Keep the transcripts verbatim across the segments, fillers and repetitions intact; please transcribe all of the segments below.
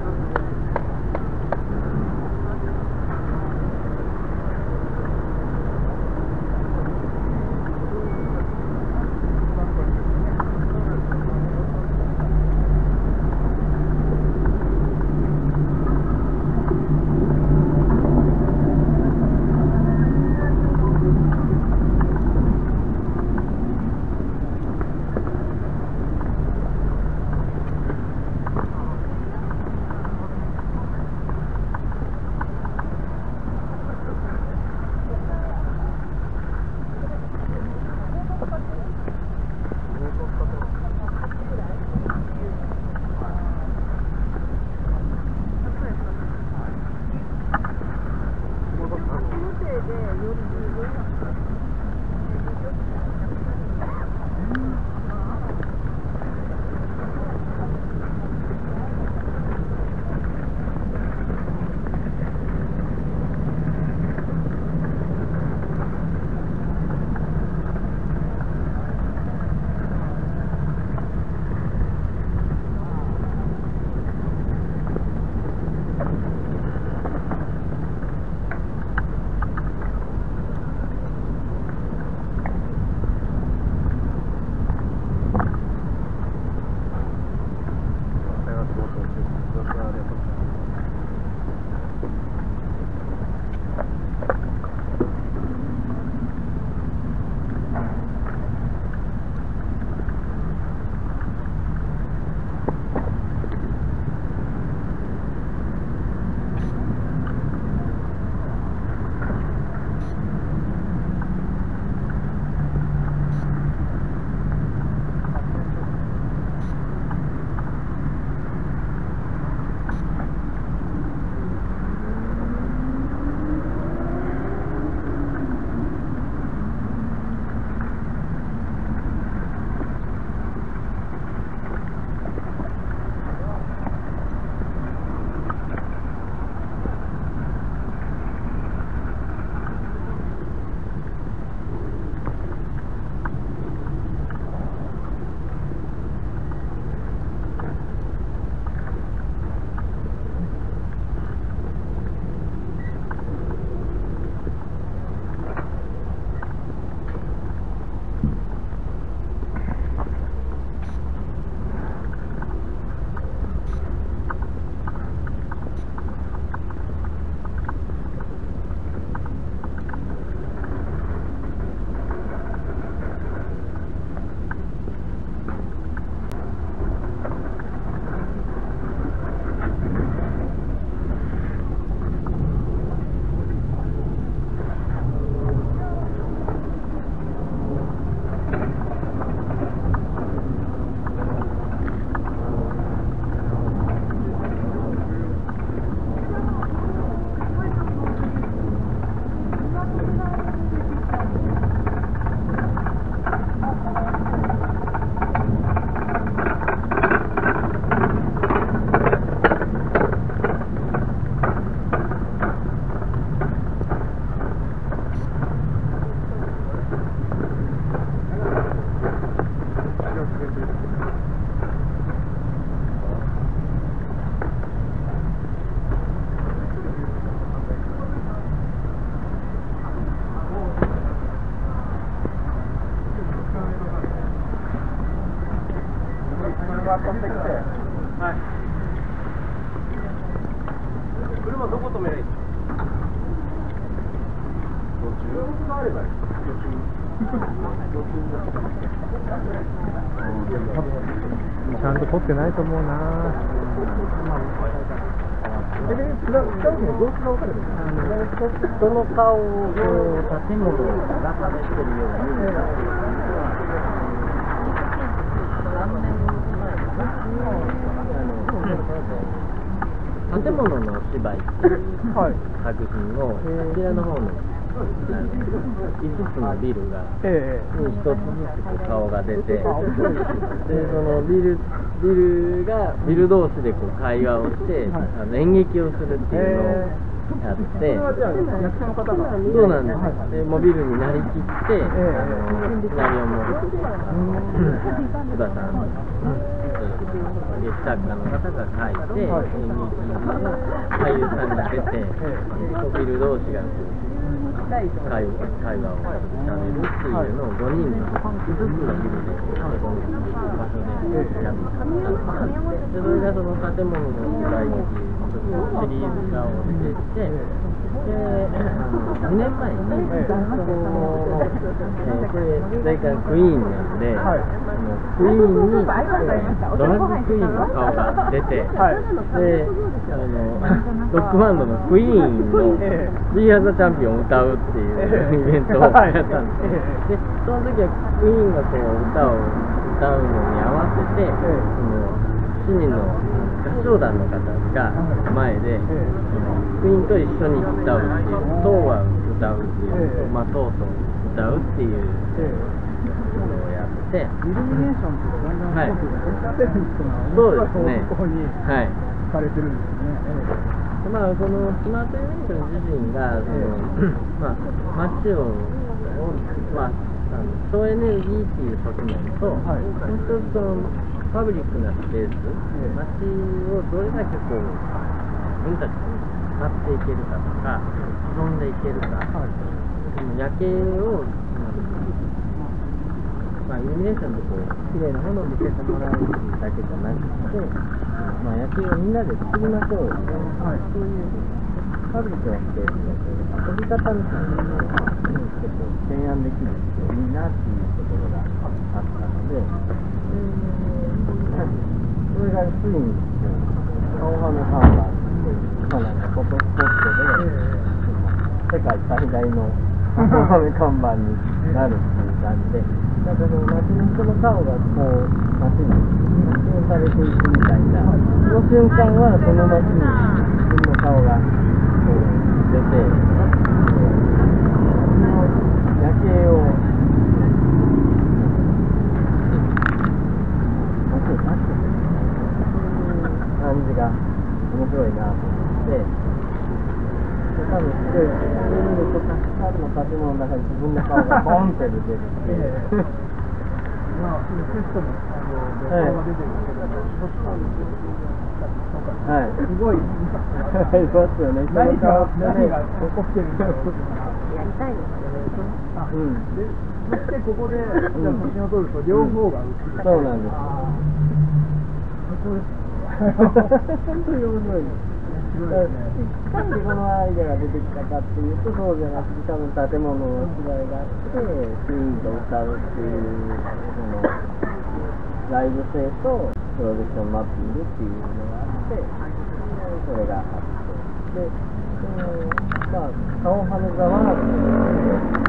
が取ってきて、はい、車どこ止めればいい？途中があればいい。途中ちゃんと撮ってないと思うな。 人の顔を建物が試してるように。建物のお芝居っていう作品を、こちらの方のいつつのビルがにひとつずつ顔が出て、でそのビルビルがビル同士でこう会話をして、あの演劇をするっていうのをやって、そうなんです。でもうビルになりきって、あのシナリオも津田さん。 劇作家の方が書いて、はい、演劇の俳優さんが出て、プロフィール同士が会話会話をしゃべるっていうのをごにんのいつつのビルでここの場所でやったんですで、それがその建物の時代劇シリーズ化をしていて、で、あのにねんまえに、その、えー、これ、大体クイーンなんで、はい、あのクイーンに、えー、ドラッグクイーンの顔が出て、はい、で、あの、ロックバンドのクイーンの We Are the Champion を歌うっていうイベントをやったんです。で、その時はクイーンがこう歌を歌うのに合わせて、その市民の合唱団の方が前で、クイーンと一緒に歌うっていう、トーは歌うっていう、まあ、トーと歌うっていうのをやって、イルミネーションってだんだんはい、そうですね、はい、されてるんですね。まあ、そのスマートイルミネーション自身が、そのまあ、街を、まあ、省エネルギーっていう側面と、もう一つそのパブリックなスペース、街をどれだけこう、自分たちに使っていけるかとか、遊んでいけるか、はい、その夜景を、まあ、イルミネーションでこう、綺麗なものを見せてもらうだけじゃなくて、まあ、夜景をみんなで作りましょうよね、はい、そういうパブリックなスペースの遊び方みたいなのを結構提案できるといいなっていうところがあったので、それがついに顔はめ看板かなりフォトスポットで世界最大の顔はめ看板になるっていう感じで、なんかその街の人の顔がこう街に発信されていくみたいな、その瞬間はその街に自分の顔がこう出て、その夜景を感じが面白いなと思って、多分すごい上に見るとたくさんの建物の中に自分の顔がボンって出てるっていう。まあ、テストもあの旅行が出てるけど、はい、すごいインパクトがありますよね。何が何が起こってるんだろうってやりたいのかな。うん。で、そしてここで写真を撮ると両方が映る。そうなんです。本当に面白い。いかにこのアイデアが出てきたかっていうと、そうじゃなくて、多分建物の違いがあって、シーンと歌うっていう、そのライブ性とプロジェクションマッピングっていうのがあって、それがあって、で、そのまあ、顔はめざわなくて、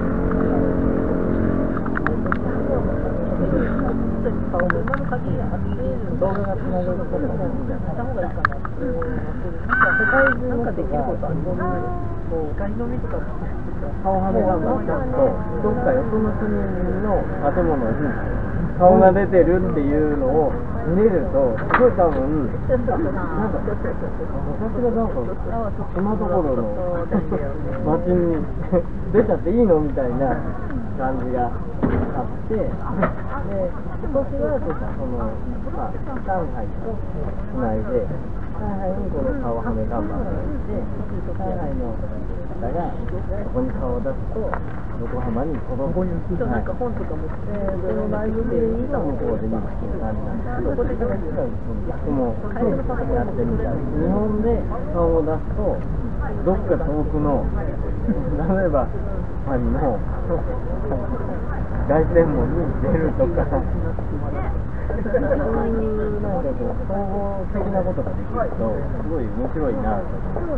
顔も今の限りあって動画がつなげることができるんじゃないかなっていう世界中なんかできることありますね。光の目とか顔はめがちゃんとどっかよその国の建物に顔が出てるっていうのを見れるとすごい多分なんか私がなんか島どころの街に出ちゃっていいのみたいな感じがあって、で、今年はその、まあ、上海とつないで、上海にこの顔はめ看板があって、上海の方がここに顔を出すと、横浜に届く。なんか本とかも、えー、そのライブで今向こうで見るっていう感じなんですけど、ここで逆もやってみたり、日本で顔を出すと、どっか遠くの、例えば、パリの凱旋門に出るとか、そういうなんかこう総合的なことができるとすごい面白いなと思って。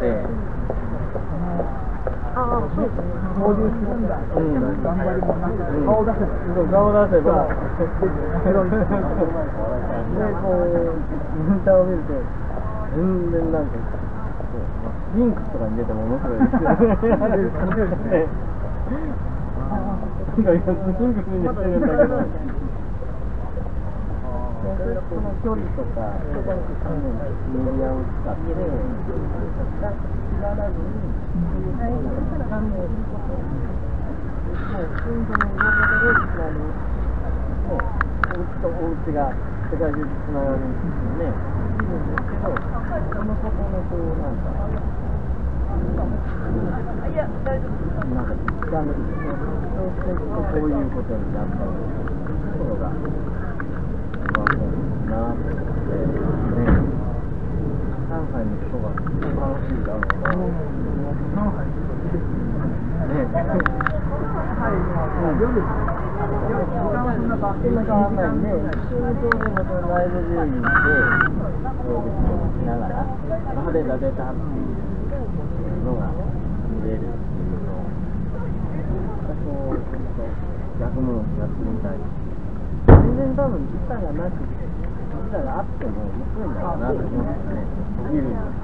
ああ、そうですね。交流するんだ。うん。頑張りもなく顔を出せば、顔を出せば、でこうインターを見ると全然なんかリンクとかに出ても面白いですよね。なんか今すぐにしてるんだけど、その距離とかメディアを使って気がらずに反応することもう普通にその動画で大きなお家とお家がセ世界中でつながるんですよね。いるんですけど、そのそこのこうなんか、いや大丈夫。なんか一貫そうしていくとこういうことになったところが、まあもうなってね、上海の人が楽しいだろうな。上海ね。夜時間変わんないんで、仕事でもそのライブビューイングで、そうですね、しながら、晴れが出たっていうのが見れるっていうのを、そうちょっと逆もやってみたい。全然多分時差がなくて、時差があっても面白いんだろうなと思うんですね。見るの。うん。なんか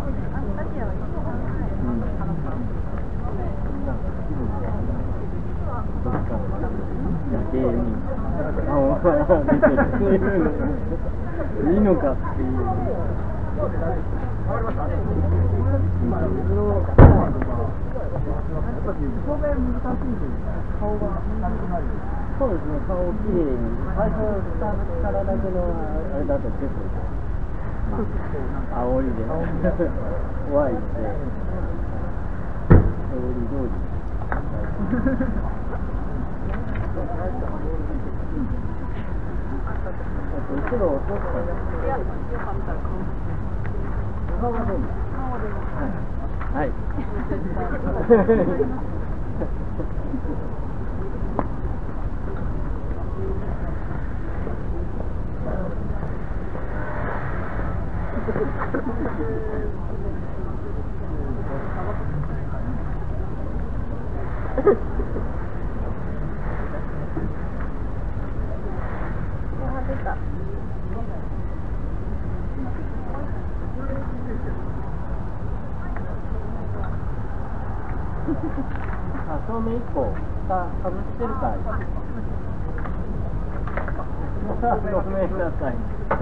気分がどっかの夜景に、あ、お前は出てる。そういうのいいのかっていう。そうですね、顔をきれいに、最初下からだけのあれだと結構、まあ、煽りで怖いので、煽り通り。後ろを落とすかね。いや、よかったら顔はどうですか？顔は出ます。はい。はい。あ、照明一個下外してるからごめんなさい。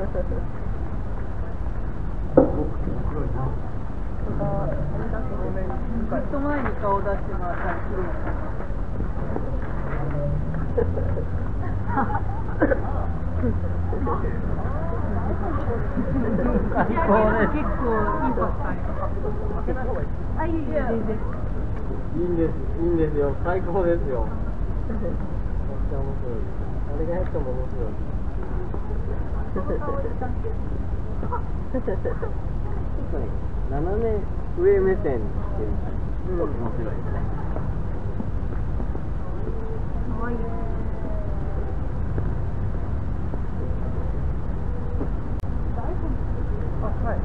ずっと前に顔出してもらったら綺麗最高です。結構インパクトあります。あ、いいです。いいんです、いいんですよ、最高ですよ。めっちゃ面白い。あれが入っても面白い。斜め上目線っていうのが面白いですね。かわいい。あ、はい。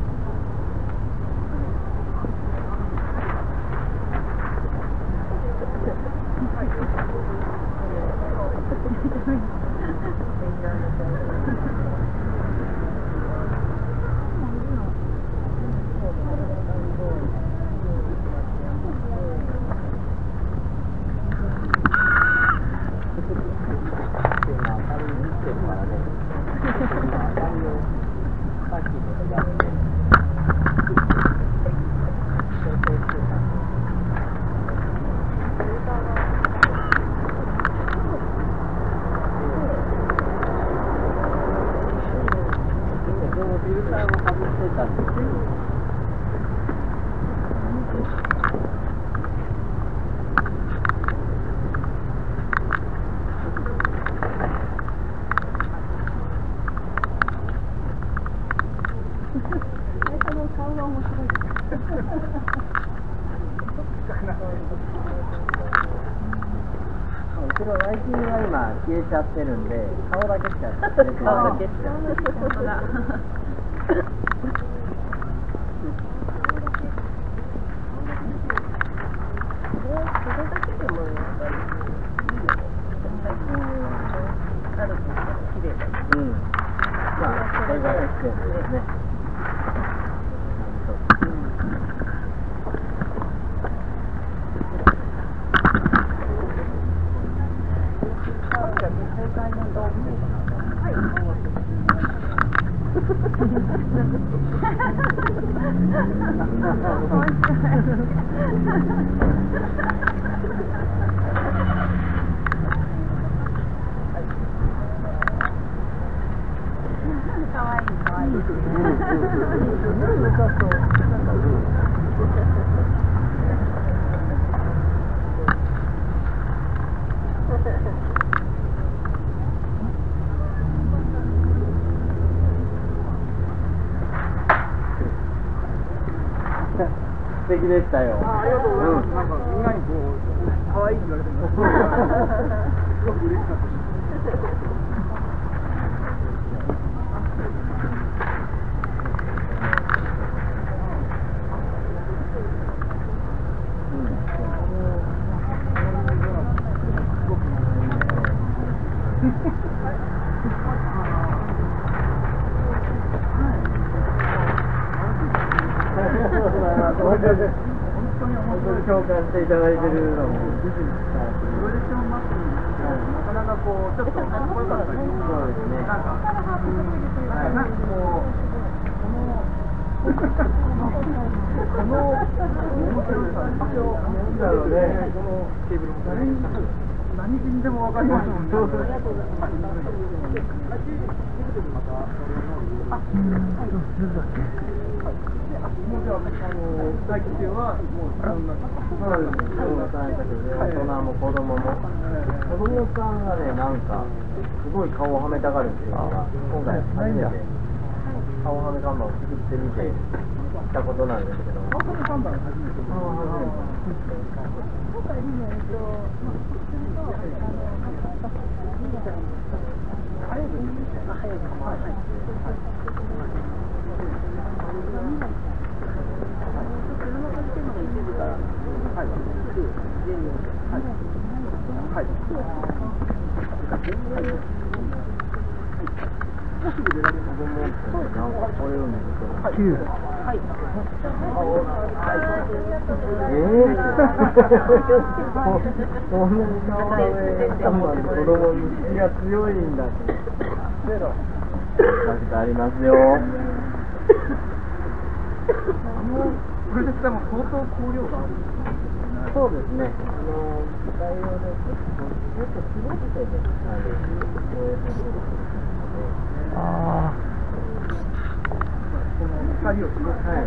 後ろライティングが今消えちゃってるんで、顔だけしか出てない。顔だけしか。うん。まあ、これがエッセンスですね。 わいいかわいいですね。 素敵でしたよ。 あ、ありがとうございます。なんかみんなにこう可愛いって言われてもすごく嬉しかったです。 本当に共感していただいてるのもプロジェクションマッピングなかなかこうちょっとかっこよかったり、 そうですね。 なんかなんかこうこの面白さなんだろうね。このケーブルも誰に何人でもわかりますもんね。もうじゃあ、あの、大気中は、もう、いろんな、 そうですね。子供さんたちで、大人も子供も。子供さんがね、なんか、すごい顔をはめたがるっていうのが、今回初めて、顔はめ看板を作ってみて、したことなんですけど。 顔はめ看板初めて。 きゅう。 えぇそんなに顔はめ看板で子供に気が強いんだけど。確かありますよ。 プロジェクターも相当光量がある。 そうですね。あの大量でちょっと絞ってね、あのこうやってするので。 ああ。 この光を絞って。はい。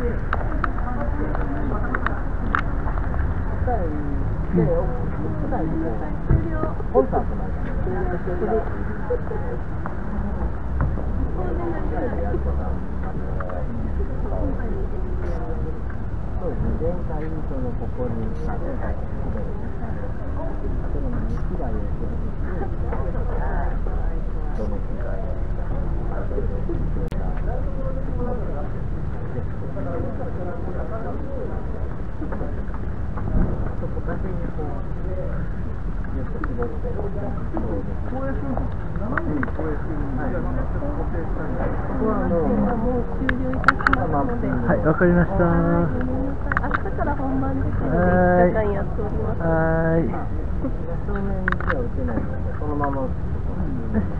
で、普段にコンサートなんかそうですね、前回そのここにあってたその機材をしてるどの機材あとそこだけにこうよく絞ってそうです。 これすると生身にこれするんで、じゃあなんかちょっと固定したいんで。 ここはもうもう終了いたしますので。 はい、わかりました。 明日から本番ですので、 はいいっしゅうかんやっております。 はい。 正面には打てないので、そのまま。